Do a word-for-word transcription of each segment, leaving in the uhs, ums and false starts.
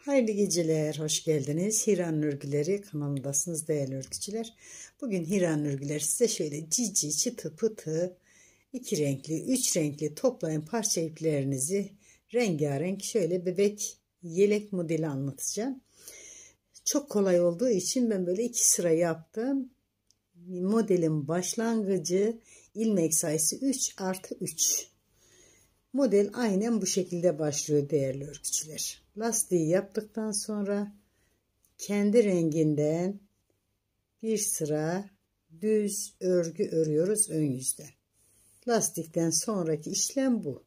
Hayırlı geceler, hoş geldiniz. Hiran Örgüleri kanalındasınız değerli örgücüler. Bugün Hiran Örgüler size şöyle cici, çıtı pıtı, iki renkli, üç renkli toplayın parça iplerinizi rengarenk şöyle bebek yelek modeli anlatacağım. Çok kolay olduğu için ben böyle iki sıra yaptım. Modelin başlangıcı ilmek sayısı üç artı üç. Model aynen bu şekilde başlıyor değerli örgücüler. Lastiği yaptıktan sonra kendi renginden bir sıra düz örgü örüyoruz ön yüzden. Lastikten sonraki işlem bu.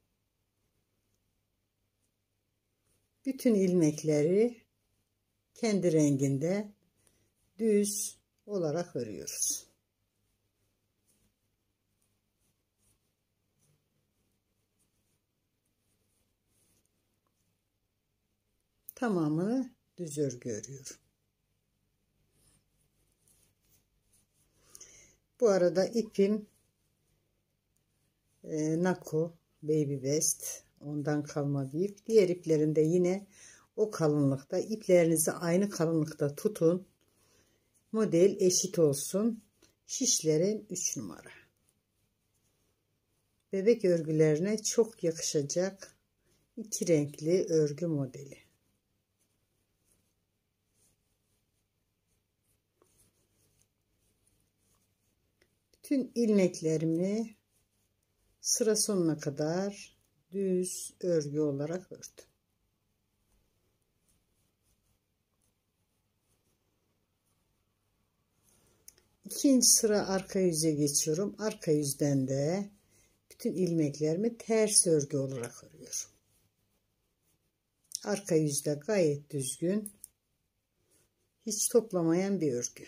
Bütün ilmekleri kendi renginde düz olarak örüyoruz. Tamamını düz örgü örüyorum. Bu arada ipim e, Nako Baby Best, ondan kalma bir ip. Diğer iplerinde yine o kalınlıkta. İplerinizi aynı kalınlıkta tutun. Model eşit olsun. Şişlerim üç numara. Bebek örgülerine çok yakışacak iki renkli örgü modeli. Bütün ilmeklerimi sıra sonuna kadar düz örgü olarak ördüm. İkinci sıra arka yüze geçiyorum. Arka yüzden de bütün ilmeklerimi ters örgü olarak örüyorum. Arka yüzde gayet düzgün, hiç toplamayan bir örgü.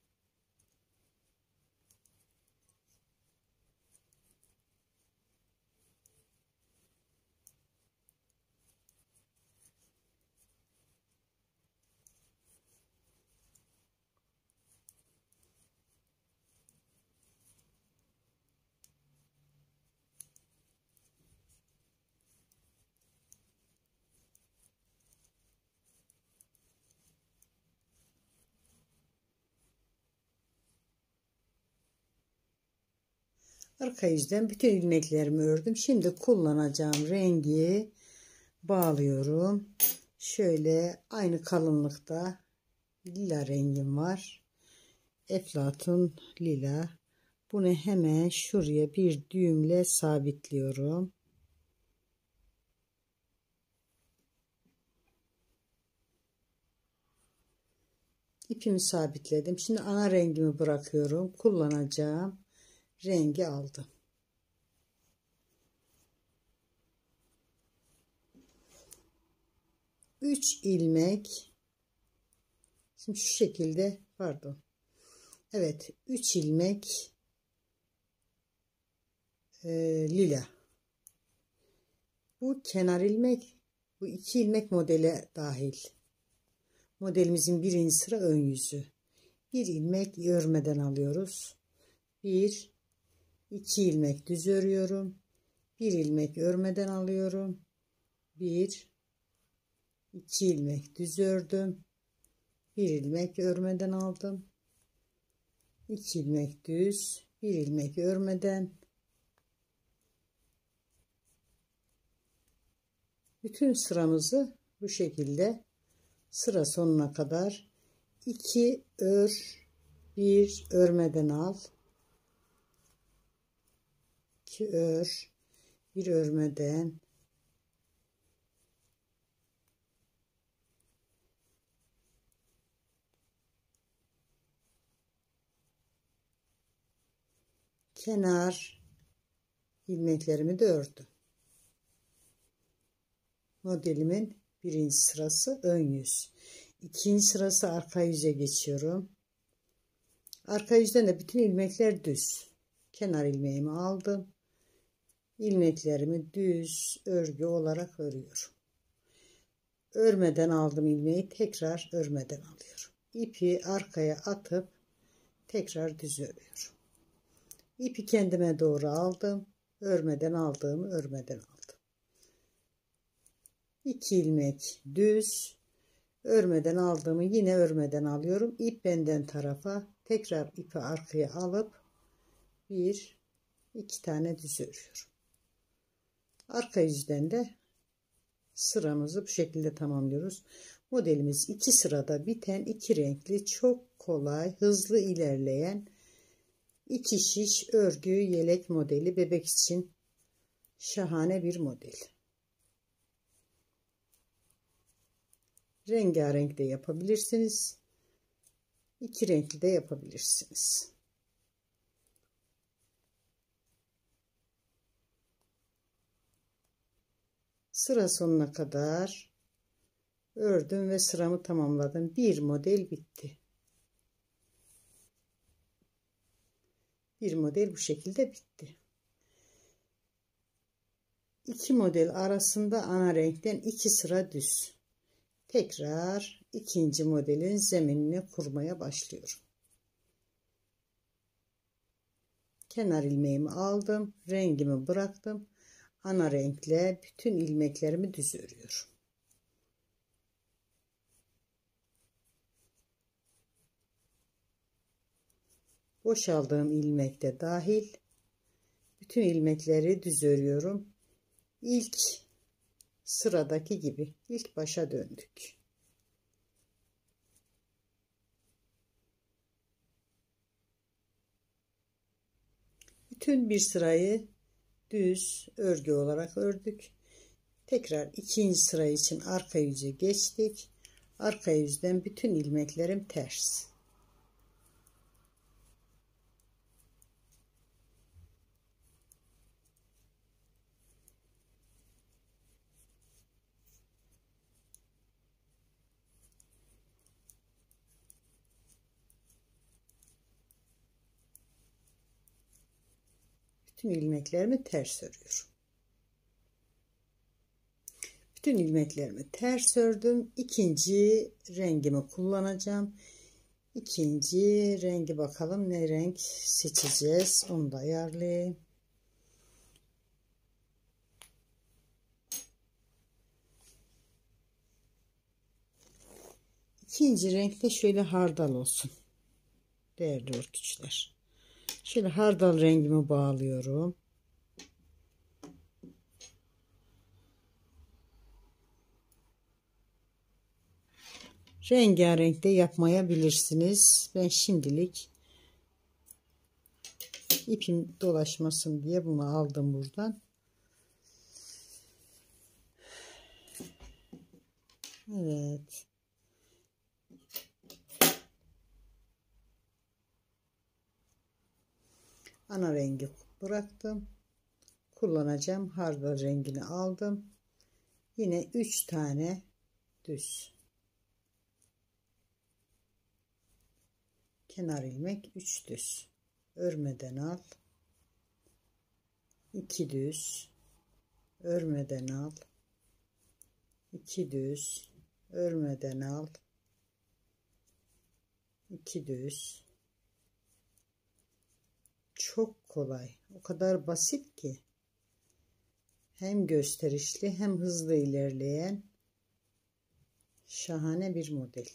Arka yüzden bütün ilmeklerimi ördüm. Şimdi kullanacağım rengi bağlıyorum. Şöyle aynı kalınlıkta lila rengim var. Eflatun lila. Bunu hemen şuraya bir düğümle sabitliyorum. İpimi sabitledim. Şimdi ana rengimi bırakıyorum. Kullanacağım rengi aldım. üç ilmek. Şimdi şu şekilde, pardon. Evet, üç ilmek e, lila. Bu kenar ilmek, bu iki ilmek modele dahil. Modelimizin birinci sıra ön yüzü. Bir ilmek örmeden alıyoruz. Bir, iki ilmek düz örüyorum. Bir ilmek örmeden alıyorum. Bir, iki ilmek düz ördüm. Bir ilmek örmeden aldım. iki ilmek düz, bir ilmek örmeden. Bütün sıramızı bu şekilde sıra sonuna kadar iki ör, bir örmeden al. iki ör, bir örmeden. Kenar ilmeklerimi de ördüm. Modelimin birinci sırası ön yüz. İkinci sırası arka yüze geçiyorum. Arka yüzden de bütün ilmekler düz. Kenar ilmeğimi aldım. İlmeklerimi düz örgü olarak örüyorum. Örmeden aldım ilmeği, tekrar örmeden alıyorum. İpi arkaya atıp tekrar düz örüyorum. İpi kendime doğru aldım. Örmeden aldığımı örmeden aldım. iki ilmek düz, Örmeden aldığımı yine örmeden alıyorum. İp benden tarafa, tekrar ipi arkaya alıp bir iki tane düz örüyorum. Arka yüzden de sıramızı bu şekilde tamamlıyoruz. Modelimiz iki sırada biten, iki renkli, çok kolay, hızlı ilerleyen iki şiş örgü yelek modeli, bebek için şahane bir model. Rengarenk de yapabilirsiniz. İki renkli de yapabilirsiniz. Sıra sonuna kadar ördüm ve sıramı tamamladım. Bir model bitti. Bir model bu şekilde bitti. İki model arasında ana renkten iki sıra düz. Tekrar ikinci modelin zeminini kurmaya başlıyorum. Kenar ilmeğimi aldım, rengimi bıraktım. Ana renkle bütün ilmeklerimi düz örüyorum. Boşaldığım ilmek de dahil bütün ilmekleri düz örüyorum. İlk sıradaki gibi ilk başa döndük. Bütün bir sırayı düz örgü olarak ördük. Tekrar ikinci sıra için arka yüzü geçtik. Arka yüzden bütün ilmeklerim ters. Bütün ilmeklerimi ters örüyorum. Bütün ilmeklerimi ters ördüm. İkinci rengimi kullanacağım. İkinci rengi bakalım ne renk seçeceğiz. Onu da ayarlayayım. İkinci renk de şöyle hardal olsun. Değerli örgüçler. Şöyle hardal rengimi bağlıyorum. Rengarenk de yapmayabilirsiniz. Ben şimdilik ipim dolaşmasın diye bunu aldım buradan. Evet. Ana rengi bıraktım. Kullanacağım hardal rengini aldım. Yine üç tane düz. Kenar ilmek üç düz. Örmeden al. iki düz. Örmeden al. iki düz. Örmeden al. iki düz. Çok kolay. O kadar basit ki. Hem gösterişli hem hızlı ilerleyen şahane bir model.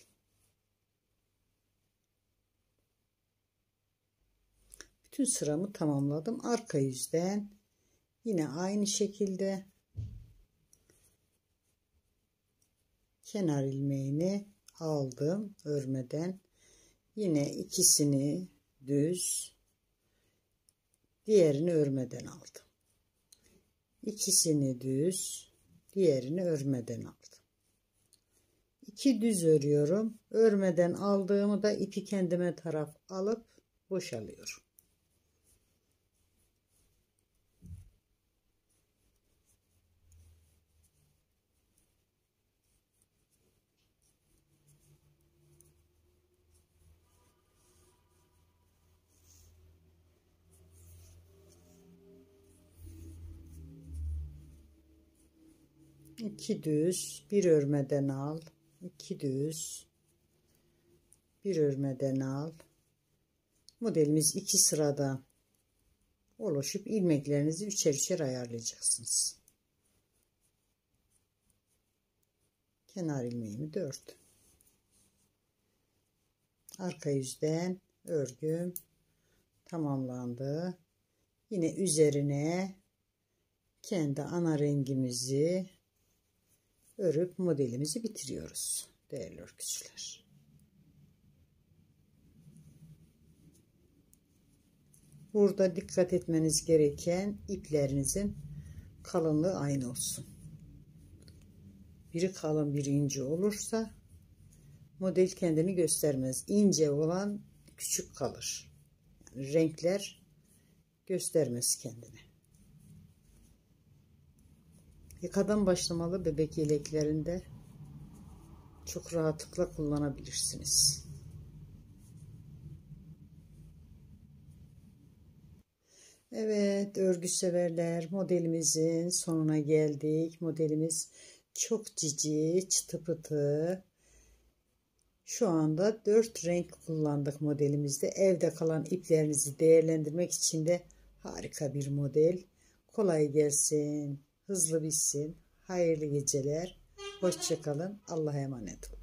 Bütün sıramı tamamladım. Arka yüzden yine aynı şekilde kenar ilmeğini aldım örmeden. Yine ikisini düz, diğerini örmeden aldım. İkisini düz, diğerini örmeden aldım. İki düz örüyorum. Örmeden aldığımı da ipi kendime taraf alıp boşalıyorum. iki düz, bir örmeden al, iki düz, bir örmeden al. Modelimiz iki sırada oluşup ilmeklerinizi üçer üçer ayarlayacaksınız. Kenar ilmeğimi dört. Arka yüzden örgüm tamamlandı. Yine üzerine kendi ana rengimizi örüp modelimizi bitiriyoruz değerli örgücüler. Burada dikkat etmeniz gereken iplerinizin kalınlığı aynı olsun. Biri kalın biri ince olursa model kendini göstermez. İnce olan küçük kalır. Yani renkler göstermez kendini. Yakadan başlamalı bebek yeleklerinde çok rahatlıkla kullanabilirsiniz. Evet örgü severler, modelimizin sonuna geldik. Modelimiz çok cici, çıtı pıtı. Şu anda dört renk kullandık modelimizde. Evde kalan iplerinizi değerlendirmek için de harika bir model. Kolay gelsin, hızlı bitsin. Hayırlı geceler. Hoşça kalın. Allah'a emanet olun.